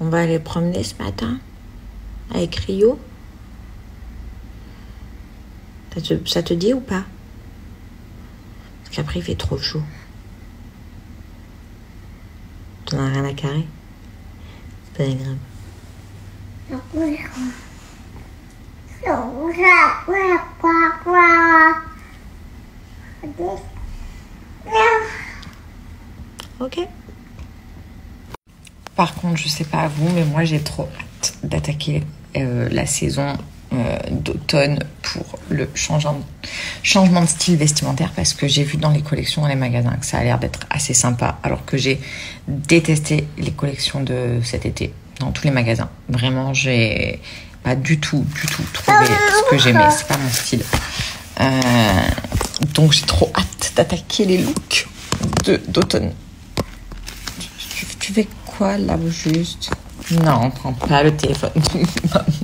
On va aller promener ce matin avec Rio. Ça te dit ou pas? Parce qu'après, il fait trop chaud. T'en as rien à carrer? C'est pas grave. Ok. Par contre, je sais pas à vous, mais moi j'ai trop hâte d'attaquer la saison d'automne pour le changement de style vestimentaire, parce que j'ai vu dans les collections dans les magasins que ça a l'air d'être assez sympa, alors que j'ai détesté les collections de cet été dans tous les magasins. Vraiment, j'ai pas du tout trouvé ce que j'aimais. C'est pas mon style. Donc j'ai trop hâte d'attaquer les looks d'automne. Tu fais quoi là, juste? Non, on prend pas le téléphone.